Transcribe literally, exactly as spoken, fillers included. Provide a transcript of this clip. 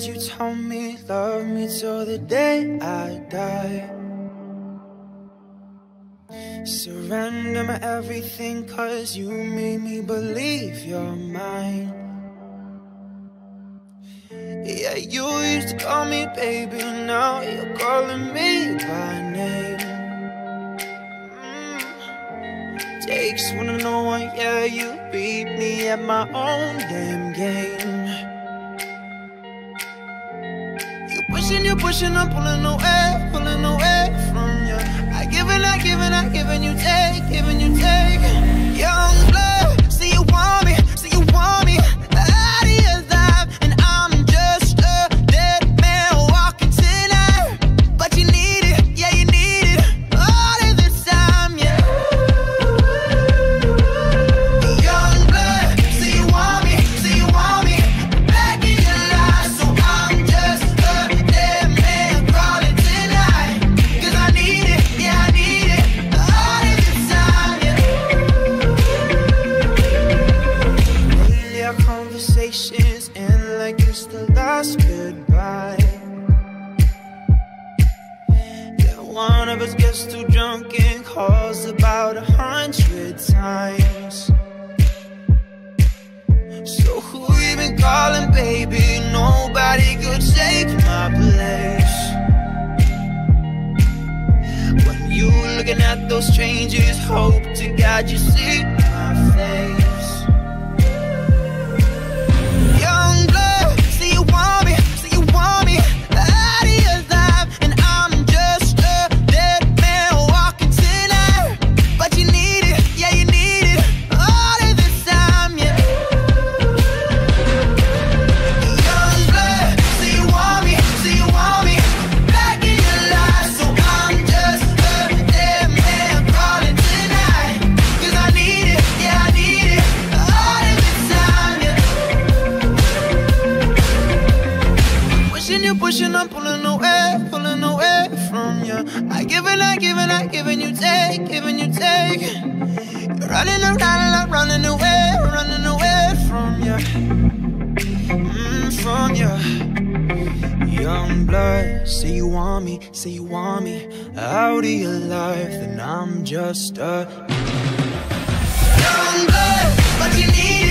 words you told me, love me till the day I die. Surrender my everything, cause you made me believe you're mine. Yeah, you used to call me baby, now you're calling me by name. mm. Takes one to know one, yeah, you beat me at my own damn game. You pushing, you pushing, I'm pulling away, pulling away from you. I give and I give and I give and you take, give and you take. Young blood, see you want me, see you want me out of your life, and I'm just a dead man walking tonight. But you need it, yeah you need it all of the time, yeah. Young blood, see you want me, see you want me back in your life, so I'm just a dead man crawling tonight. Cause I need it, yeah I need it all of the time, yeah. Lately our conversations end like it's the last goodbye. Yeah, one of us gets too drunk and calls about a hundred times. So who you been calling, baby? Nobody could take my place. When you looking at those strangers, hope to God you see my face. Young blood, see you want me, see you want me out of your life, and I'm just a dead man walking tonight. But you need it, yeah you need it all of the time, yeah. Young blood, see you want me, see you want me back in your life, so I'm just a dead man crawling tonight. Cause I need it, yeah I need it all of the time, yeah. Pushing you, pushing, I'm pulling away, pulling away from you. I give and I give and I give and you take, give and you take. You're running around and I'm running away, running away from you, mm, from you. Young blood, say you want me, say you want me out of your life, and I'm just a young blood, but you need